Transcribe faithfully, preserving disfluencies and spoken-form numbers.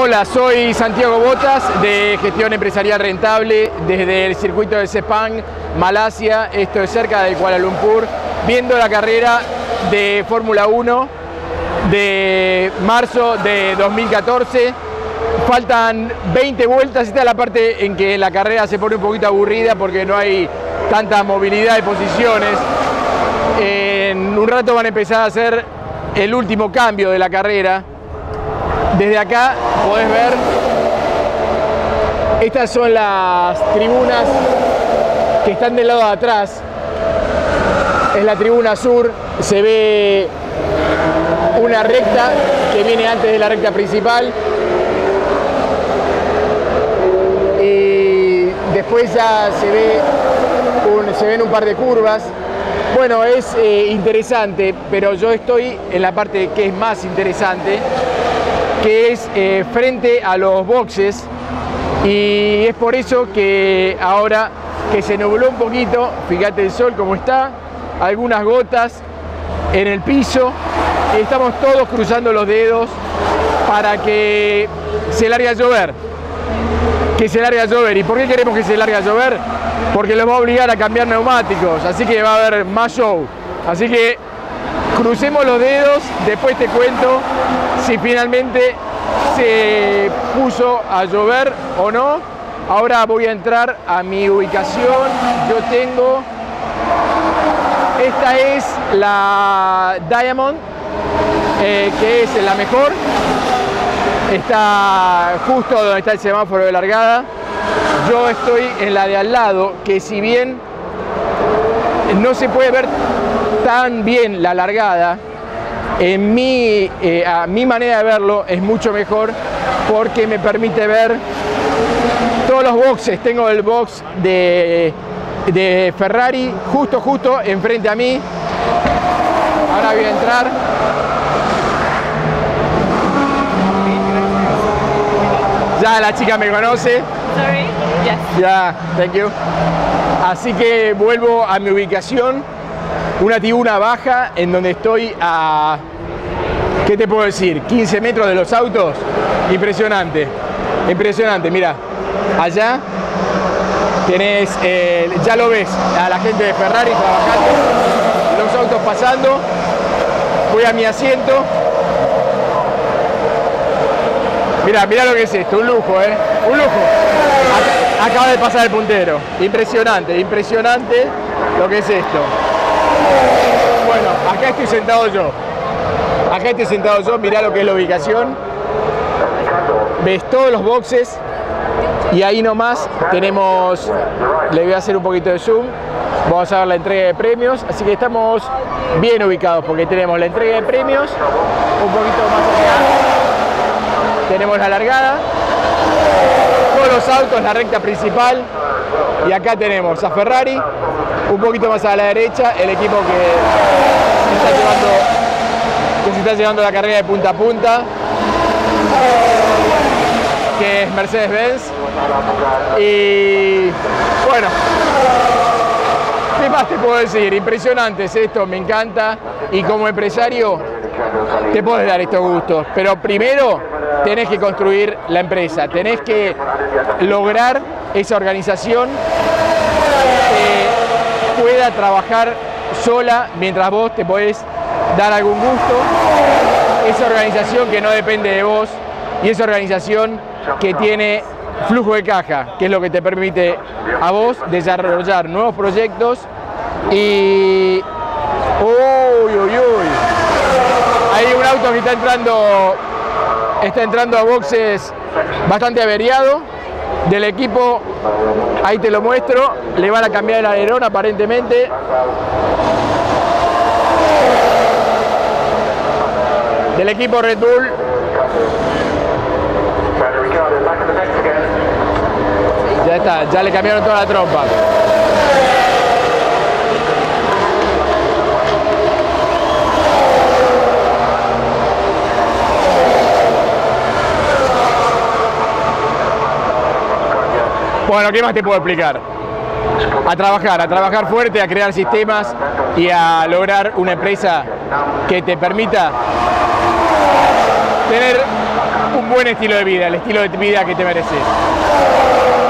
Hola, soy Santiago Botas de Gestión Empresarial Rentable desde el circuito de Sepang, Malasia, esto es cerca de Kuala Lumpur, viendo la carrera de Fórmula uno de marzo de dos mil catorce. Faltan veinte vueltas, esta es la parte en que la carrera se pone un poquito aburrida porque no hay tanta movilidad de posiciones. En un rato van a empezar a hacer el último cambio de la carrera. Desde acá podés ver, estas son las tribunas que están del lado de atrás. Es la tribuna sur, se ve una recta que viene antes de la recta principal. Y después ya se, ve un, se ven un par de curvas. Bueno, es eh, interesante, pero yo estoy en la parte que es más interesante, que es eh, frente a los boxes, y es por eso que ahora que se nubló un poquito, fíjate el sol como está, algunas gotas en el piso, y estamos todos cruzando los dedos para que se largue a llover, que se largue a llover. ¿Y por qué queremos que se largue a llover? Porque los va a obligar a cambiar neumáticos, así que va a haber más show. Así que crucemos los dedos, después te cuento si finalmente se puso a llover o no. Ahora voy a entrar a mi ubicación. Yo tengo, esta es la Diamond, eh, que es la mejor. Está justo donde está el semáforo de largada. Yo estoy en la de al lado, que si bien no se puede ver tan bien la largada, en mi, eh, a mi manera de verlo es mucho mejor porque me permite ver todos los boxes. Tengo el box de, de Ferrari justo, justo enfrente a mí. Ahora voy a entrar. Ya la chica me conoce. Sorry? Yes. Ya, thank you. Así que vuelvo a mi ubicación. Una tribuna baja en donde estoy a, ¿qué te puedo decir? quince metros de los autos. Impresionante, impresionante. Mira, allá tenés, eh, ya lo ves, a la gente de Ferrari trabajando, los autos pasando. Voy a mi asiento. Mira, mira lo que es esto, un lujo, ¿eh? Un lujo. Acaba de pasar el puntero. Impresionante, impresionante lo que es esto. Bueno, acá estoy sentado yo. Acá estoy sentado yo, mirá lo que es la ubicación. Ves todos los boxes y ahí nomás tenemos, le voy a hacer un poquito de zoom, vamos a ver la entrega de premios, así que estamos bien ubicados porque tenemos la entrega de premios, un poquito más allá, tenemos la largada, todos los autos, la recta principal, y acá tenemos a Ferrari, un poquito más a la derecha, el equipo que se está llevando, que se está llevando la carrera de punta a punta, que es Mercedes-Benz. Y bueno, ¿qué más te puedo decir? Impresionante es esto, me encanta, y como empresario te puedes dar estos gustos, pero primero tenés que construir la empresa, tenés que lograr esa organización que pueda trabajar sola mientras vos te podés dar algún gusto, esa organización que no depende de vos y esa organización que tiene flujo de caja, que es lo que te permite a vos desarrollar nuevos proyectos. Y uy, uy, uy, hay un auto que está entrando está entrando a boxes bastante averiado del equipo, ahí te lo muestro, le van a cambiar el alerón aparentemente. Del equipo Red Bull. Ya está, ya le cambiaron toda la trompa. Bueno, ¿qué más te puedo explicar? A trabajar, a trabajar fuerte, a crear sistemas y a lograr una empresa que te permita tener un un buen estilo de vida, el estilo de vida que te mereces.